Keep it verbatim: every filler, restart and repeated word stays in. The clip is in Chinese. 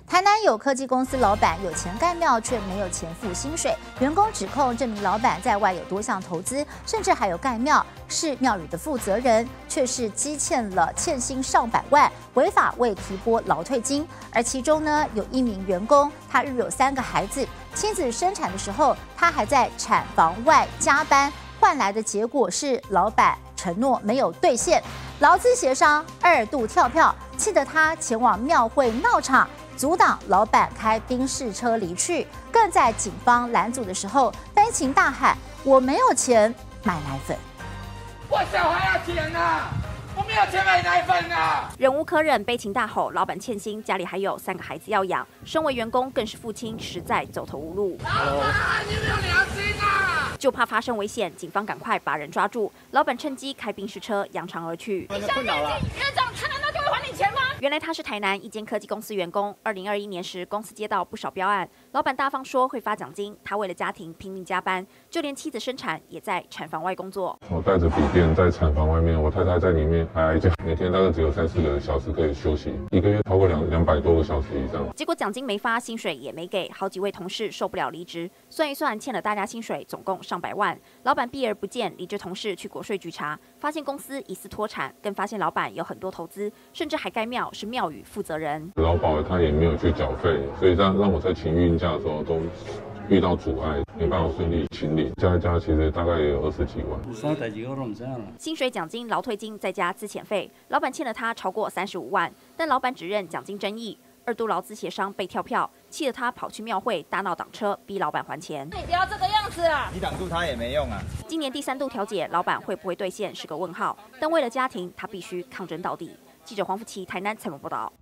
台南有科技公司老板有钱盖庙，却没有钱付薪水。员工指控这名老板在外有多项投资，甚至还有盖庙，是庙宇的负责人，却是积欠了欠薪上百万，违法未提拨劳退金。而其中呢，有一名员工，他育有三个孩子，妻子生产的时候，他还在产房外加班，换来的结果是老板承诺没有兑现，劳资协商二度跳票，气得他前往庙会闹场，阻挡老板开宾士车离去，更在警方拦阻的时候悲情大喊：“我没有钱买奶粉。” 我小孩要钱啊！我没有钱买奶粉啊！ 忍无可忍，悲情大吼：老板欠薪，家里还有三个孩子要养，身为员工更是父亲，实在走投无路。 老板，你没有良心啊！ 就怕发生危险，警方赶快把人抓住。老板趁机开宾士车扬长而去。 你现在院长，他难道就会还你钱吗？ 原来他是台南一间科技公司员工。二零二一年时，公司接到不少标案，老板大方说会发奖金，他为了家庭拼命加班，就连妻子生产也在产房外工作。 我带着笔电在产房外面，我太太在里面哀哀叫，每天大概只有三四个小时可以休息，一个月超过两两百多个小时以上。 结果奖金没发，薪水也没给，好几位同事受不了离职。算一算，欠了大家薪水总共上百万。老板避而不见，离职同事去国税局查，发现公司疑似脱产，更发现老板有很多投资，甚至还盖庙，是庙宇负责人。 劳保他也没有去缴费，所以让让我在请孕假的时候都遇到阻碍，没办法顺利请领，加一加其实大概也有二十几万。 啥代志我都唔知啦。 薪水、奖金、劳退金再加资遣费，老板欠了他超过三十五万，但老板只认奖金争议。二度劳资协商被跳票，气得他跑去庙会大闹挡车，逼老板还钱。 你不要这个样子啊！ 你挡住他也没用啊。 今年第三度调解，老板会不会兑现是个问号，但为了家庭，他必须抗争到底。记者黄福琪台南采访报道。